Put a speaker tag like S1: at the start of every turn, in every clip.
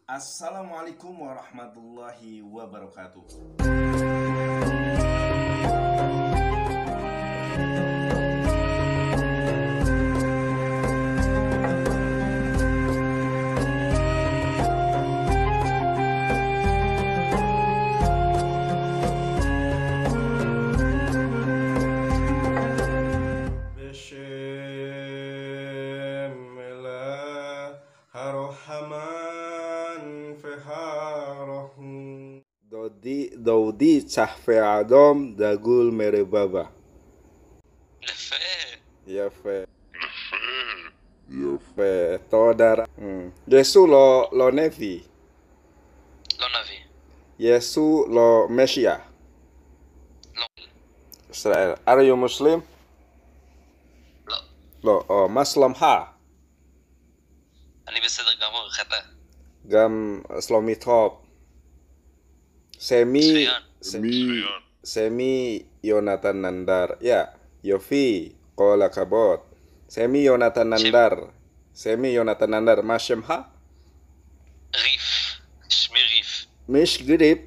S1: Assalamualaikum warahmatullahi wabarakatuh. Bismillahirrahmanirrahim. Dodi cahfe adom dagul merebaba. Yafe. Yafe. Todar. Yesu lo nevi.
S2: Lo navi.
S1: Yesu lo Mesia.
S2: Lo.
S1: Israel. Are you Muslim?
S2: לא.
S1: לא. מה שלומך?
S2: אני בסדר גמור, איך אתה?
S1: גם שלומי טוב. Semi Yonatan Nandar. Ya, Yofi כל הכבוד. Semi Yonatan Nandar. מה שמך?
S2: ריף. שמי ריף.
S1: מיש גריפ.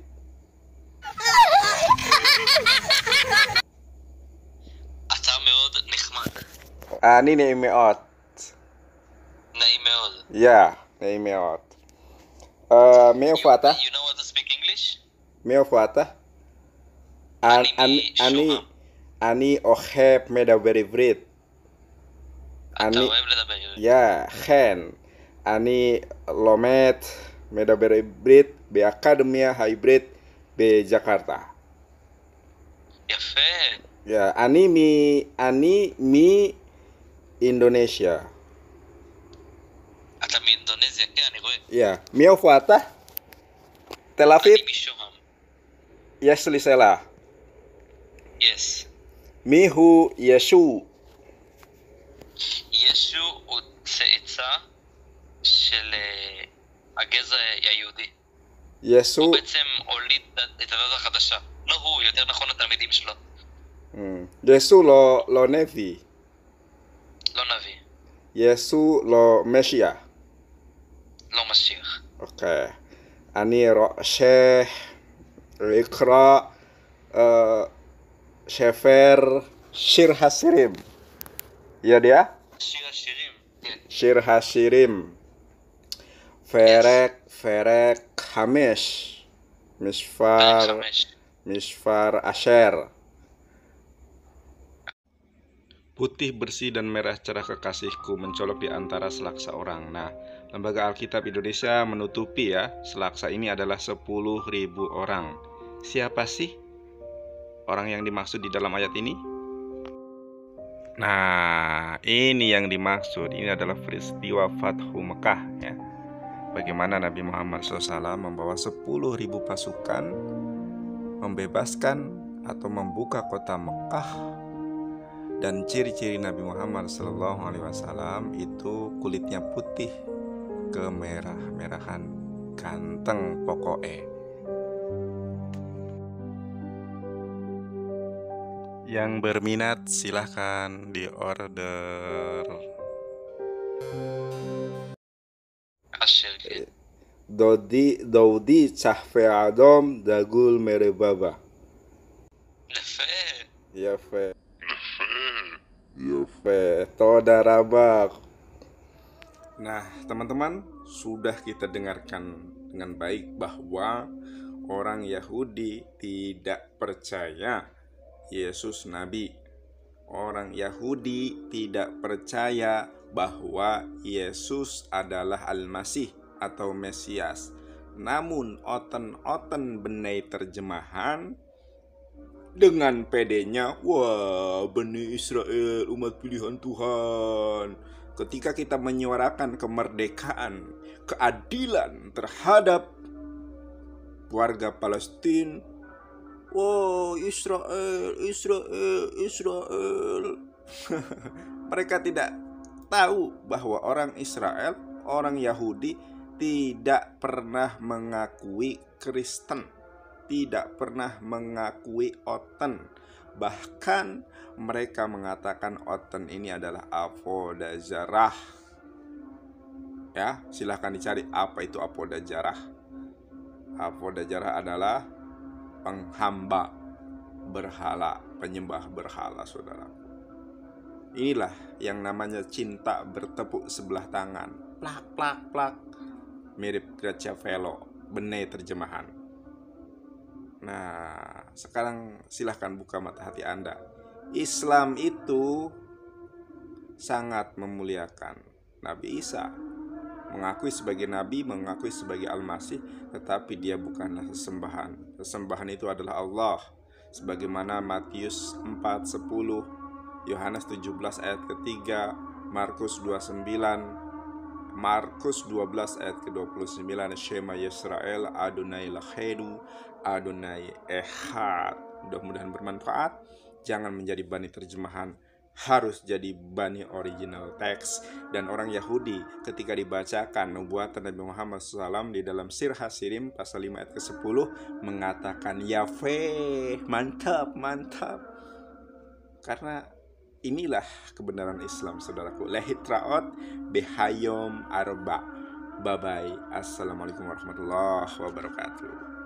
S2: אתה מאוד נחמד.
S1: אני נעים מאוד.
S2: נעים מאוד.
S1: Ya, נעים מאוד. מאיפה אתה?
S2: You know how to speak English?
S1: מאיפה אתה? אני אוהב מדבר עברית.
S2: אתה אוהב לדבר עברית.
S1: Ya, חן. אני לומד מדבר עברית באקדמיה העברית בג'קרטה.
S2: יפה.
S1: Ya, אני מאינדונזיה.
S2: אתה מאינדונזיה, כן, אני רואה.
S1: Ya, מאיפה אתה? תל אביב?
S2: אני משוהם.
S1: יש לי שאלה.
S2: Yes.
S1: מיהו ישו?
S2: ישו הוא צאצא של הגזע היהודי.
S1: ישו?
S2: הוא בעצם הוליד את הדת החדשה. לא הוא, יותר נכון התלמידים שלו.
S1: ישו לא נביא.
S2: לא נביא.
S1: ישו לא משיח.
S2: לא משיח.
S1: אוקיי. אני רוצה לקרוא ספר שיר השירים. יודע?
S2: שיר השירים. כן.
S1: שיר השירים. פרק 5. מספר אשר. Putih bersih dan merah cerah kekasihku mencolok di antara selaksa orang. Nah, Lembaga Alkitab Indonesia menutupi ya, selaksa ini adalah 10.000 orang. Siapa sih orang yang dimaksud di dalam ayat ini? Nah, ini yang dimaksud. Ini adalah peristiwa Fathu Mekah ya. Bagaimana Nabi Muhammad SAW membawa 10.000 pasukan membebaskan atau membuka kota Mekah. Dan ciri-ciri Nabi Muhammad SAW itu kulitnya putih kemerah-merahan, ganteng pokoknya. Yang berminat silahkan di order. Dodi cahfe adom dagul merebaba. Yafe. Toda rabak. Nah, teman-teman, sudah kita dengarkan dengan baik bahwa orang Yahudi tidak percaya Yesus Nabi. Orang Yahudi tidak percaya bahwa Yesus adalah Al-Masih atau Mesias. Namun, oten-oten benai terjemahan dengan pedenya, wah, Bani Israel, umat pilihan Tuhan. Ketika kita menyuarakan kemerdekaan, keadilan terhadap warga Palestina, wah, Israel. Mereka tidak tahu bahwa orang Israel, orang Yahudi, tidak pernah mengakui Kristen, tidak pernah mengakui Oten. Bahkan mereka mengatakan Oten ini adalah Avodah Zarah. Ya, silahkan dicari apa itu apoda jarah. Apoda jarah adalah penghamba berhala, penyembah berhala, saudara. Inilah yang namanya cinta bertepuk sebelah tangan. Plak, plak, plak. Mirip Velo, benai terjemahan. Nah, sekarang silahkan buka mata hati Anda. Islam itu sangat memuliakan Nabi Isa, mengakui sebagai Nabi, mengakui sebagai Al-Masih, tetapi dia bukanlah sesembahan. Sesembahan itu adalah Allah, sebagaimana Matius 4:10, Yohanes 17 ayat ketiga, Markus 29, Markus 12 ayat ke-29, Shema Yisrael, Adonai Lachedu, Adonai Echad. Mudah-mudahan bermanfaat. Jangan menjadi bani terjemahan, harus jadi bani original teks. Dan orang Yahudi ketika dibacakan nubuatan Nabi Muhammad SAW di dalam Sirah Hasirim pasal 5 ayat ke-10 mengatakan Yahweh, mantap, mantap. Karena inilah kebenaran Islam, saudaraku. Lehitraot behayom arba. Bye bye. Assalamualaikum warahmatullahi wabarakatuh.